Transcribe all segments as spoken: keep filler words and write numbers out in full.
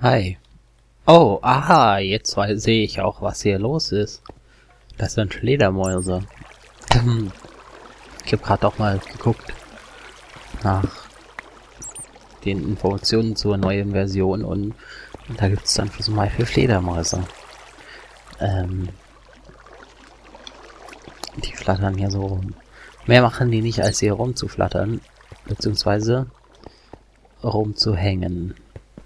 Hi. Oh, aha, jetzt wei- sehe ich auch, was hier los ist. Das sind Fledermäuse. Ich habe gerade auch mal geguckt nach den Informationen zur neuen Version und da gibt es dann für so mal für Fledermäuse. Ähm, die flattern hier so rum. Mehr machen die nicht, als hier rumzuflattern, beziehungsweise rumzuhängen.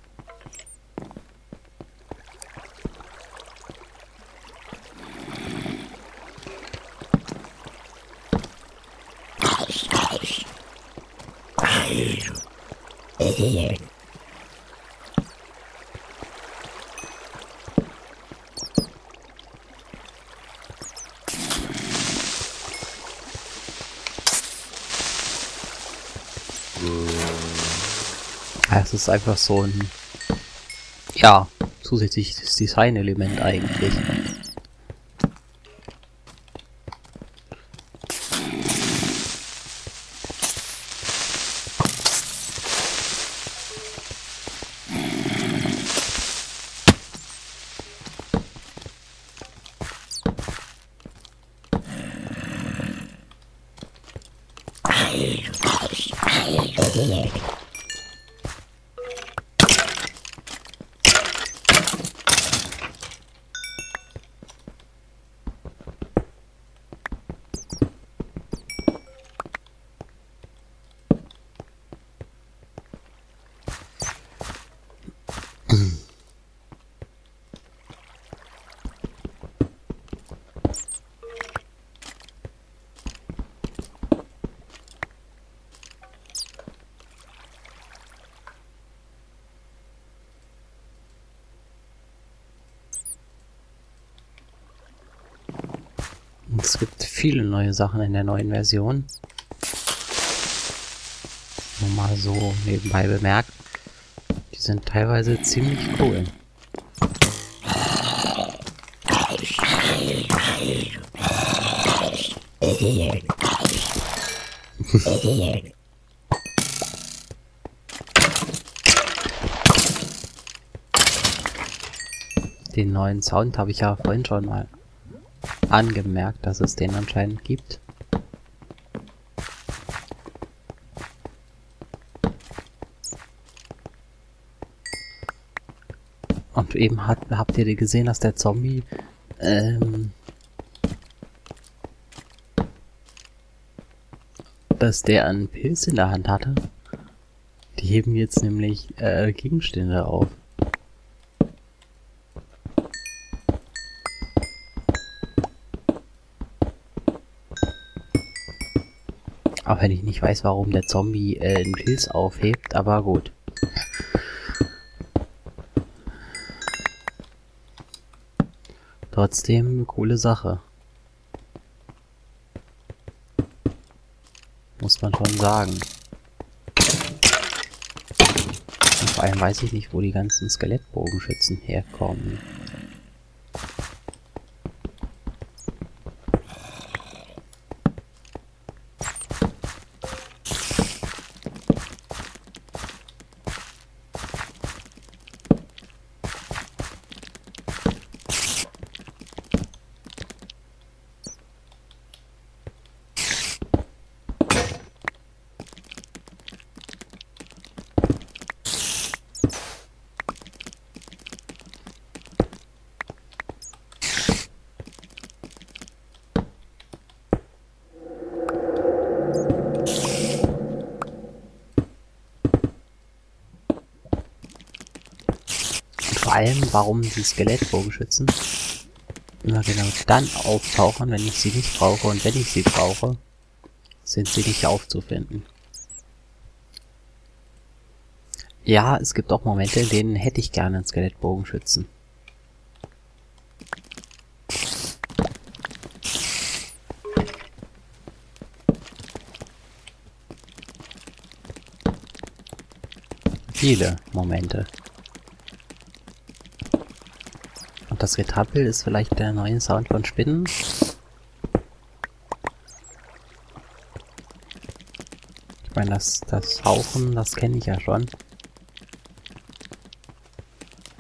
Es ist einfach so ein, ja, zusätzliches Designelement eigentlich. Es gibt viele neue Sachen in der neuen Version. Nur mal so nebenbei bemerkt. Die sind teilweise ziemlich cool. Den neuen Sound habe ich ja vorhin schon mal angemerkt, dass es den anscheinend gibt. Und eben hat, habt ihr gesehen, dass der Zombie ähm, dass der einen Pilz in der Hand hatte. Die heben jetzt nämlich äh, Gegenstände auf. Auch wenn ich nicht weiß, warum der Zombie äh, einen Pilz aufhebt, aber gut. Trotzdem eine coole Sache. Muss man schon sagen. Und vor allem weiß ich nicht, wo die ganzen Skelettbogenschützen herkommen. Vor allem, warum die Skelettbogenschützen immer genau dann auftauchen, wenn ich sie nicht brauche, und wenn ich sie brauche, sind sie nicht aufzufinden. Ja, es gibt auch Momente, in denen hätte ich gerne einen Skelettbogenschützen. Viele Momente. Und das Getappel ist vielleicht der neue Sound von Spinnen. Ich meine, das, das Hauchen, das kenne ich ja schon.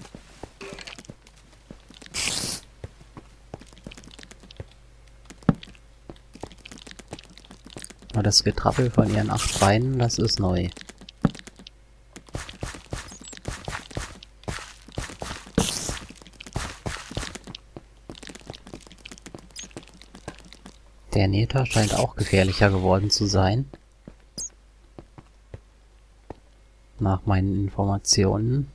Aber das Getrappel von ihren acht Beinen, das ist neu. Der Nether scheint auch gefährlicher geworden zu sein. Nach meinen Informationen.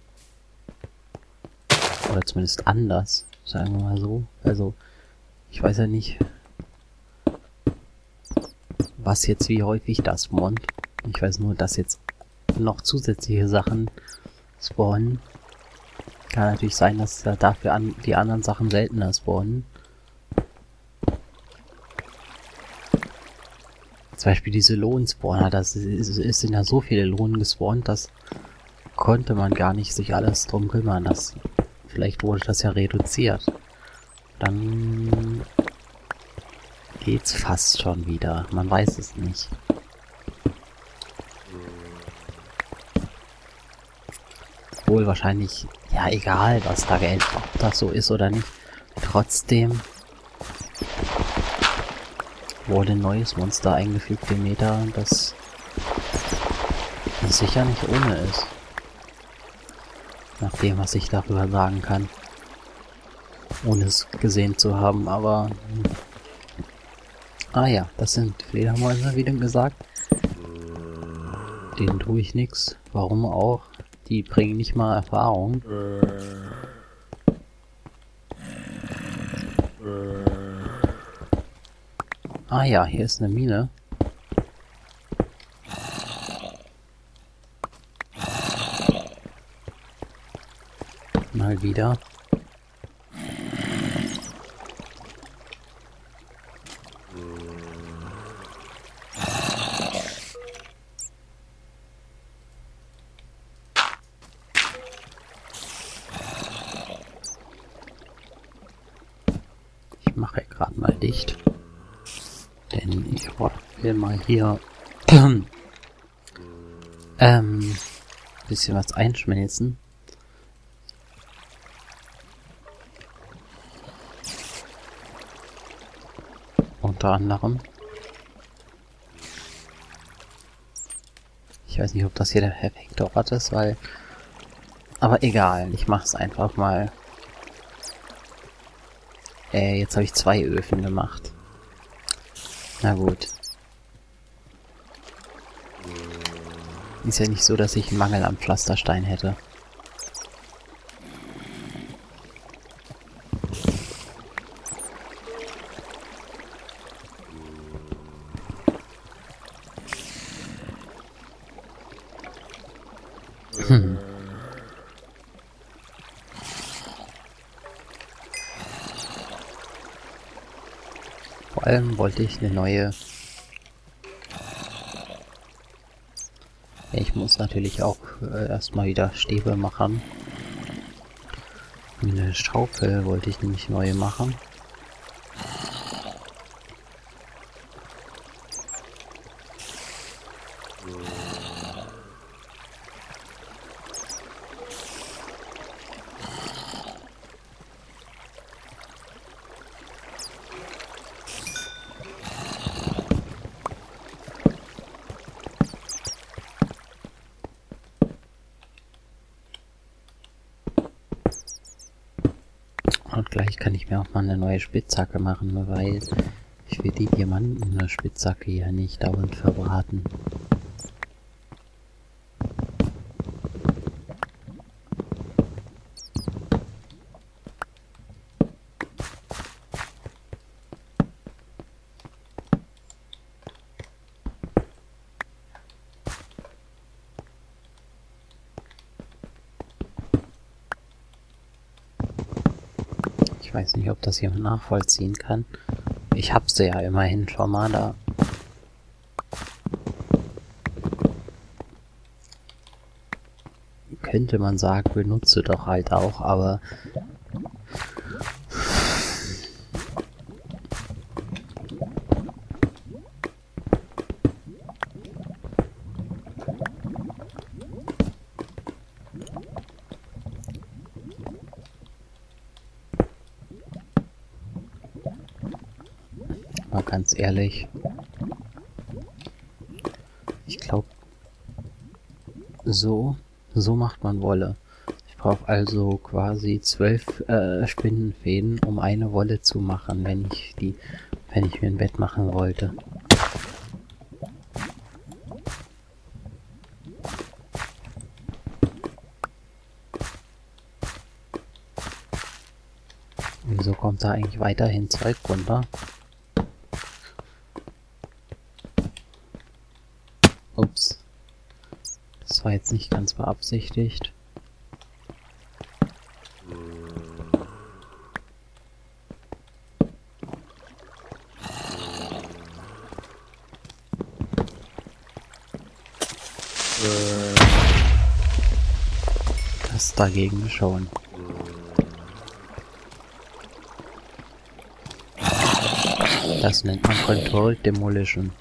Oder zumindest anders, sagen wir mal so. Also, ich weiß ja nicht, was jetzt wie häufig das spawnt. Ich weiß nur, dass jetzt noch zusätzliche Sachen spawnen. Kann natürlich sein, dass da dafür an die anderen Sachen seltener spawnen. Zum Beispiel diese Lohnspawner, das ist, ist sind ja so viele Lohnen gespawnt, das konnte man gar nicht sich alles drum kümmern. Das, vielleicht wurde das ja reduziert. Dann geht's fast schon wieder. Man weiß es nicht. Wohl wahrscheinlich, ja egal, was da geändert, ob das so ist oder nicht. Trotzdem wurde ein neues Monster eingefügt im Meta, das sicher nicht ohne ist. Nach dem, was ich darüber sagen kann. Ohne es gesehen zu haben, aber... Ah ja, das sind Fledermäuse, wie denn gesagt. Denen tue ich nichts. Warum auch? Die bringen nicht mal Erfahrung. Ah ja, hier ist eine Mine. Mal wieder. Ich mache gerade mal dicht. Denn ich will mal hier ähm, bisschen was einschmelzen. Unter anderem. Ich weiß nicht, ob das hier der perfekte Ort ist, weil... Aber egal, ich mach's einfach mal. Äh, jetzt habe ich zwei Öfen gemacht. Na gut. Ist ja nicht so, dass ich einen Mangel am Pflasterstein hätte. Hm. Vor allem wollte ich eine neue... Ich muss natürlich auch äh, erstmal wieder Stäbe machen. Eine Schaufel wollte ich nämlich neu machen. Und gleich kann ich mir auch mal eine neue Spitzhacke machen, weil ich will die Diamanten in der Spitzhacke ja nicht dauernd verbraten. Ich weiß nicht, ob das jemand nachvollziehen kann. Ich hab sie ja immerhin schon mal da. Könnte man sagen, benutze doch halt auch, aber... Mal ganz ehrlich, So, so macht man Wolle. Ich brauche also quasi zwölf äh, Spinnenfäden, um eine Wolle zu machen, wenn ich die, wenn ich mir ein Bett machen wollte. Wieso kommt da eigentlich weiterhin Zeug runter? Ups. Das war jetzt nicht ganz beabsichtigt. Das dagegen schon. Das nennt man Controlled Demolition.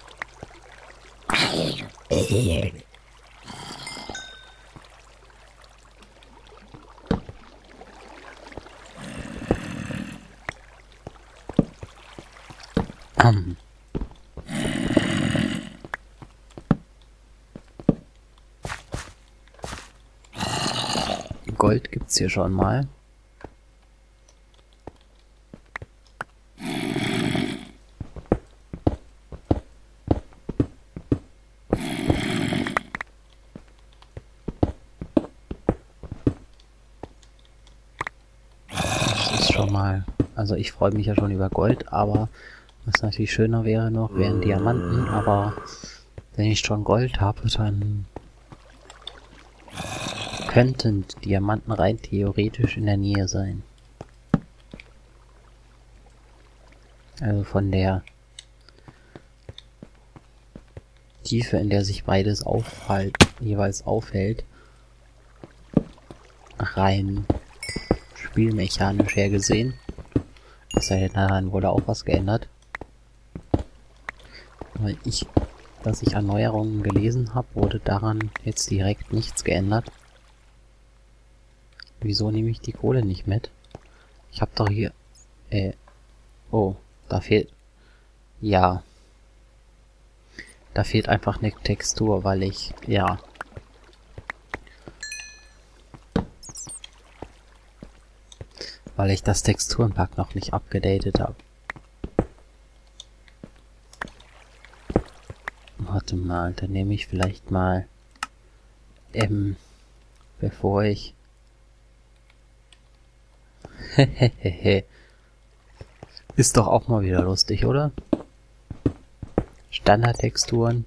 Um. Gold gibt's hier schon mal. Das ist schon mal... Also ich freue mich ja schon über Gold, aber was natürlich schöner wäre noch, wären Diamanten, aber wenn ich schon Gold habe, dann könnten Diamanten rein theoretisch in der Nähe sein. Also von der Tiefe, in der sich beides aufhalt, jeweils aufhält, rein spielmechanisch her gesehen. Es sei denn, daran wurde auch was geändert. Weil ich, dass ich Erneuerungen gelesen habe, wurde daran jetzt direkt nichts geändert. Wieso nehme ich die Kohle nicht mit? Ich habe doch hier... Äh... Oh, da fehlt... Ja. Da fehlt einfach eine Textur, weil ich... Ja. Weil ich das Texturenpack noch nicht abgedatet habe. Warte mal, dann nehme ich vielleicht mal... Ähm... Bevor ich... Hehehehe. Ist doch auch mal wieder lustig, oder? Standardtexturen.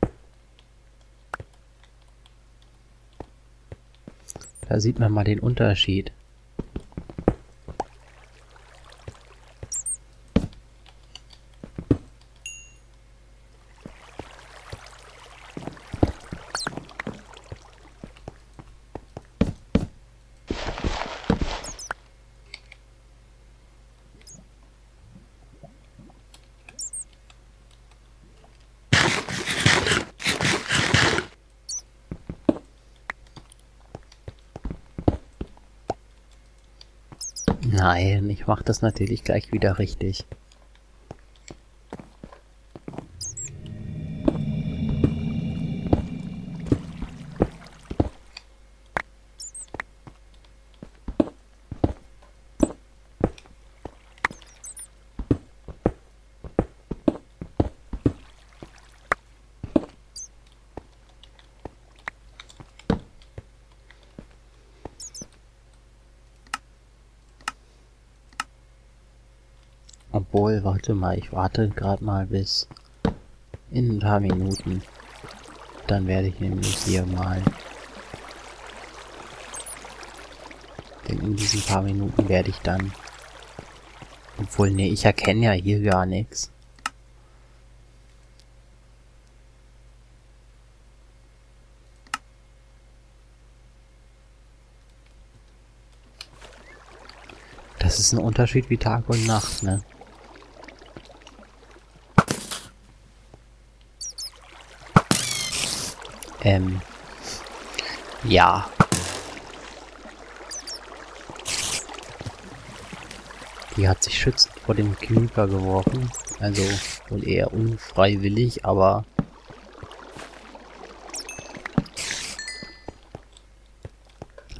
Da sieht man mal den Unterschied. Nein, ich mache das natürlich gleich wieder richtig. Obwohl, warte mal, ich warte gerade mal bis in ein paar Minuten. Dann werde ich nämlich hier mal... Denn in diesen paar Minuten werde ich dann... Obwohl, nee, ich erkenne ja hier gar nichts. Das ist ein Unterschied wie Tag und Nacht, ne? Ähm, ja. Die hat sich schützend vor dem Creeper geworfen. Also wohl eher unfreiwillig, aber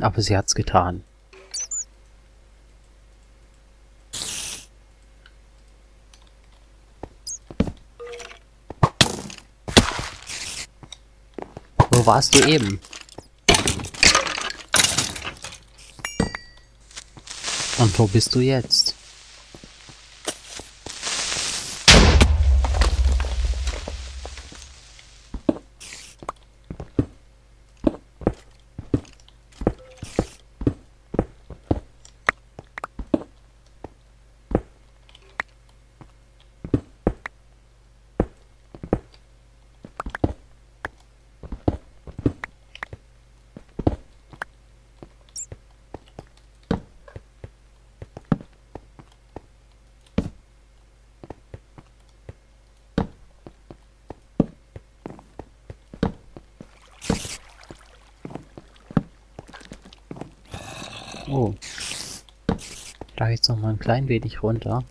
Aber sie hat's getan. Wo warst du eben? Und wo bist du jetzt? Oh. Da jetzt noch mal ein klein wenig runter.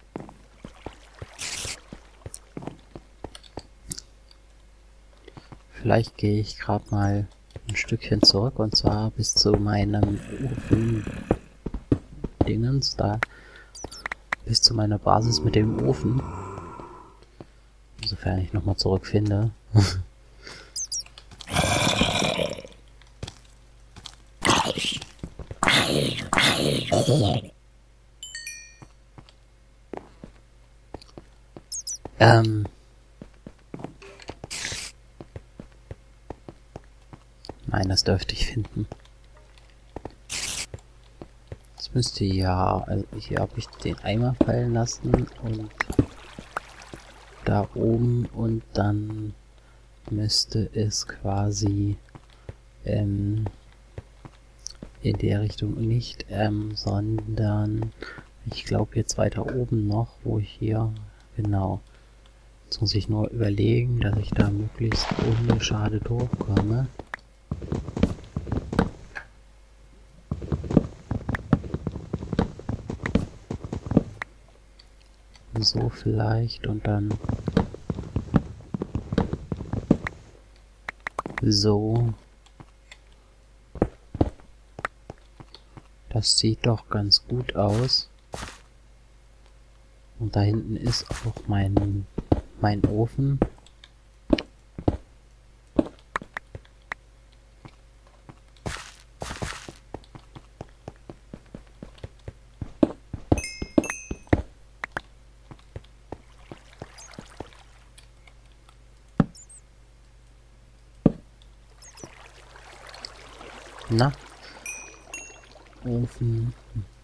Vielleicht gehe ich gerade mal ein Stückchen zurück und zwar bis zu meinem Ofen Dingens da. Bis zu meiner Basis mit dem Ofen. Insofern ich nochmal zurückfinde. ähm. Nein, das dürfte ich finden. Jetzt müsste ja, also hier habe ich den Eimer fallen lassen und da oben und dann müsste es quasi ähm, in der Richtung nicht, ähm, sondern ich glaube jetzt weiter oben noch, wo ich hier, genau. Jetzt muss ich nur überlegen, dass ich da möglichst ohne Schade durchkomme. So vielleicht und dann so. Das sieht doch ganz gut aus. Und da hinten ist auch mein, mein Ofen. Na? Ofen.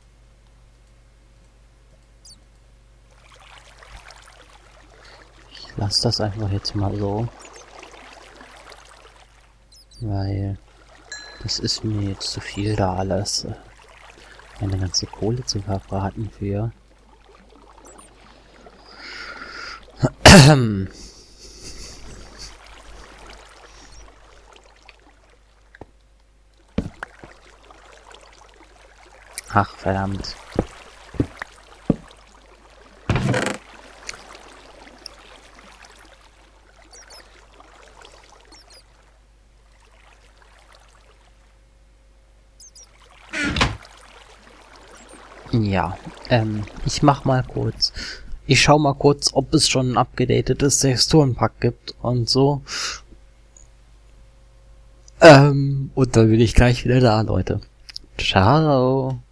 Ich lasse das einfach jetzt mal so. Weil das ist mir jetzt zu viel da alles. Meine ganze Kohle zu verbraten für. Ach, verdammt. Ja, ähm, ich mach mal kurz. Ich schau mal kurz, ob es schon ein abgedatetes Texturenpack gibt und so. Ähm, und dann bin ich gleich wieder da, Leute. Ciao.